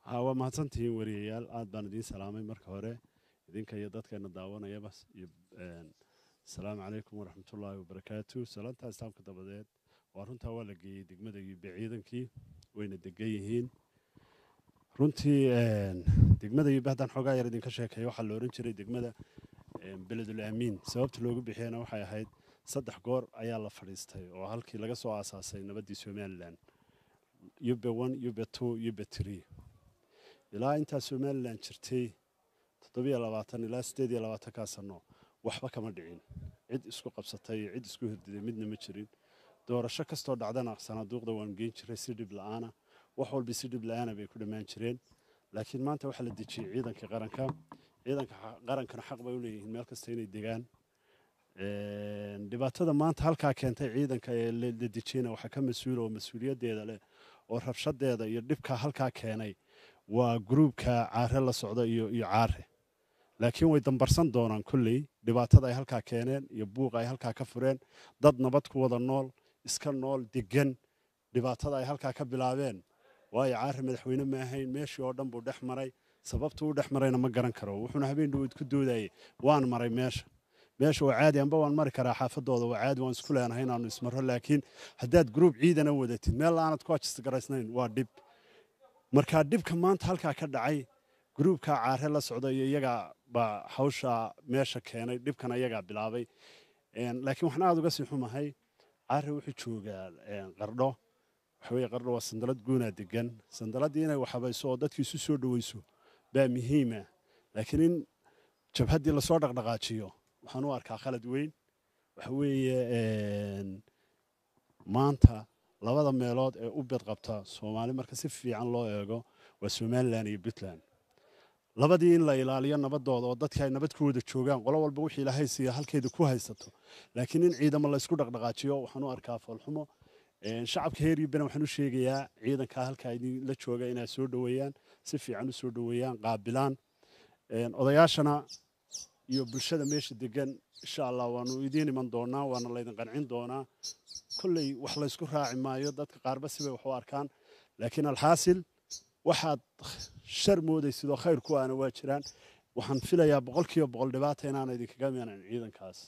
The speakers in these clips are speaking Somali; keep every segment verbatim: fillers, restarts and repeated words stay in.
ها waa mahadsantihiin wariyayaal aad baan idiin salaamay marka hore idinka iyo dadkeena daawanaya bas iyo السلام عليكم ورحمة الله وبركاته سلامتا استامك دبديد وارنتا waa la geeyay degmada iyo ciidankii wayna degayihiin runtii een degmada iyo bahdan xogaa yar idin ka sheekay waxa la oran jiray degmada beledul amiin sababta loogu bixiyana waxay ahayd saddex goor ayaa la fadhiistay oo halkii laga soo aasaasay nabadii Soomaaliland yube one yube two yube three ilaa inta Soomaaliland jirtay toddoba iyo labaatan ilaa siddeed iyo labaatan ka sano waxba kama dhicin cid isku qabsatay cid isku hirdiday midna ma jirin doorasho kasto dhacdana sanaaduuqda waan geyn jiray si dib la'aana wax walba si dib la'aana bay ku dhamaan jireen laakiin maanta waxa la dejiyay ciidanka qaranka ciidanka qarankana xaq bay u leeyihiin meel kasta inay degaan een dhibaatada maanta halka keentay ciidanka ee la dejiyay waxa ka mas'uul oo mas'uuliyadeeda leh oo rabshadeeda iyo dhibka halka keenay waa groupka caare la socda iyo iyo caare laakiin way dambarsan doonaan kulli dhibaatada ay halka keeneen iyo buuq ay halka ka fureen dad nabad ku wada nool iska nool degan dhibaatada ay halka ka bilaabeen way caare madaxweyne ma ahayn meeshii oo dhan buu dhex maray sababtu uu dhex marayna ma garan karo wuxuuna habeen dhow ku doodayay waan maray meesha meesha waa caadi anba waan mari karaa xaafadooda waa caadi waan isku leenahay inaanu ismaro laakiin haddaad group ciidan wadatid meel aanad ku ajista garaysnayn waa dhib marka dhibka maanta halka ka dhacay groupka caare la socda iyo iyaga ba hawsha meesha keenay dhibkan iyaga bilaabay een laakiin waxaan aad uga sii xumahay caare wuxuu joogaa een qardho waxa weeye qardho waa sandalad goona degan sandaladii inay waxbayso oo dadkii isu soo dhaweyso baa muhiim ah laakiin in jabhadii la soo dhaqdhaqaajiyo waxaan u arkaa khalad weyn waxa weeye een maanta labada meelood ee u bid qabta Soomaali marka si fiican loo eego waa Somaliland iyo Puntland labadii in la ilaaliyo nabadooda oo dadka ay nabad ku wada joogaan qolo walba wixii ilaahay siiya halkeeda ku haysato laakiin in ciidamo la isku dhaqdhaqaajiyo waxaan u arkaa falxumo een shacabka heer iyo bana waxaan u sheegayaa ciidanka halka ay la jooga inay soo dhaweeyaan si fiican u soo dhaweeyaan qaabilaan een odayaashana iyo bulshada meesha degan insha Allah waanu idin iman doonaa waana la idin qancin doonaa kullay wax la isku raaci maayo dadka qaarba sibay wax u arkaan laakiin alxaasil waxaad shar moodaysid oo khayr ku aana waa jiraan waxaan filayaa boqolkiiba boqol dhibaato inaan idin kaga meenan ciidankaas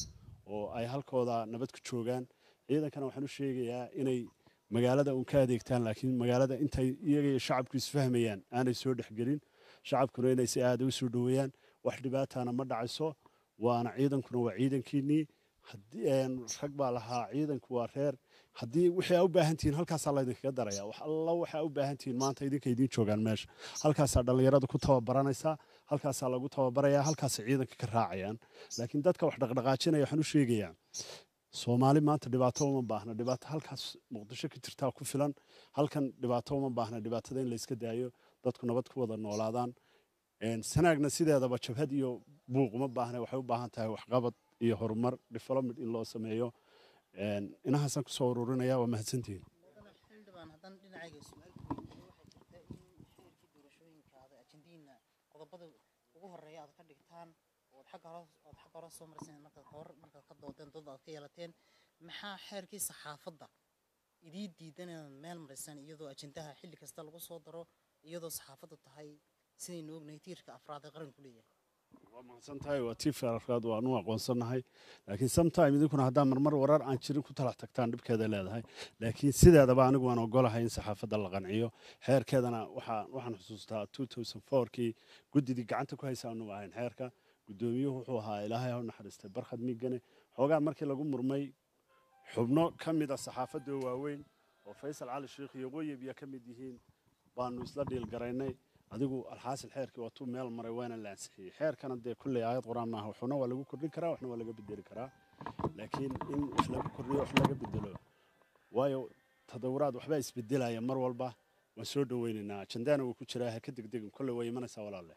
oo ay halkooda nabad ku joogaan ciidankana waxaan u sheegayaa inay magaalada uu ka adeegtaan laakiin magaalada intay iyaga iyo shacabku isfahmayaan aanay soo dhaxgelin shacabkuna inay si aad u soo dhaweeyaan wax dhibaatana ma dhacayso waana ciidankuna waa ciidankiini haddii een rag baa lahaa ciidanku waa reer haddii wixii u baahan tihiin halkaas la idinkaga daraya wax alla waxa u baahan tihiin maanta idinka idin joogaan meesha halkaas dhalinyarada ku tababaranaysa halkaas lagu tababaraya halkaas ciidanka ka raacayaan laakiin dadka wax dhaqdhaqaajinaya waxaan u sheegayaa Soomaali maanta dhibaato uma baahna dhibaato halkaas Muqdisho ka jirta ku filan halkan dhibaato uma baahna dhibaatada in la iska daayo dadku nabad ku wada noolaadaan een sanaagna sideedaba jabhad iyo buuq uma baahna waxay u baahan tahay wax qabad iyo horumar development in loo sameeyo een inahaasan ku soo ururinaya waa mahadsantiin xildhibaan hadan dhinacayga su'aal ku weydiiyo waxay jirtaa in xeerkii doorashooyinkaada ajendiina qodobada ugu horeeya aad ka dhigtaan oo xagga hore oo xagga hore soo marsan marka hor marka ka doodeen dad aad ka yeelateen maxaa xeerkii saxaafadda idii diidan meel marsan iyadoo ajendaha xilli kasta lagu soo daro iyadoo saxaafaddu tahay sidii noo ognahay tiirka afraad ee qaranku leeyahay waa mahadsantahay waa tiirka afraad waa anu aqoonsanahay laakiin sometime idinkuna hadaa marmar warar aan jirin ku talax tagtaan dhibkeeda leedahay laakiin sideedaba anigu waan ogolahay in saxaafadda la qanciyo xeerkeedana waxaan waxaan xusuustaa two thousand four kii gudidii gacanta ku haysaanu ahayn xeerka gudoomiyuhu wuxuu ahaa ilaahay ha u naxariistay barkhad miigane xoogaa markii lagu murmay xubno ka mid ah saxaafadda waaweyn oo Faysal Cali Sheekh iyo Qoyib ya ka mid yihiin baanu isla dhiil garaynay adigu alxaasil xeerkii waa tuu meel maray waana la ansixiyay xeerkana dee kulli aayad quraan maaha wuxuuna waa lagu kordhin karaa waxna waa laga bedeli karaa laakiin in wax lagu kordhiyo wax laga bedelo waayo tadawuraad waxba isbedelaya mar walba waan soo dhaweynaynaa ajendaana uu ku jiraa ha ka degdegin kulli way imanaysaa walaalle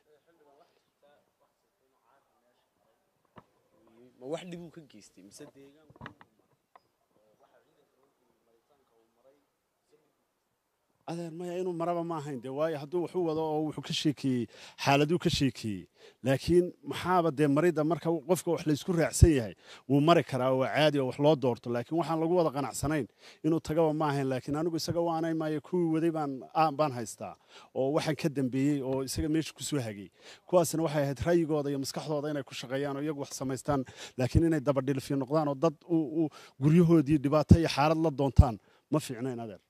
ma wax dhib uu ka geystay mise deegaanku adeer maya inuu maraba ma ahayn dee waayo hadduu wuxuu wado oo wuxuu ka sheekeeyey xaaladuu ka sheekeeyey laakiin maxaaba dee marida marka qofka wax laysku raacsan yahay wuu mari karaa waa caadi oo wax loo doorto laakiin waxaan lagu wada qanacsanayn inuu tagaba ma ahayn laakiin anigu isaga waanay maayo kuwii waday baan baan haystaa oo waxaan ka dambeeyey oo isaga meesha ku soo hagay kuwaasna waxay ahayd rayigooda iyo maskaxdooda inay ku shaqeeyaan oo iyagu wax samaystaan laakiin inay daba dhilfiyo noqdaan oo dad guryahoodii dhibaato iyo xaalad la doontaan ma fiicnayn adeer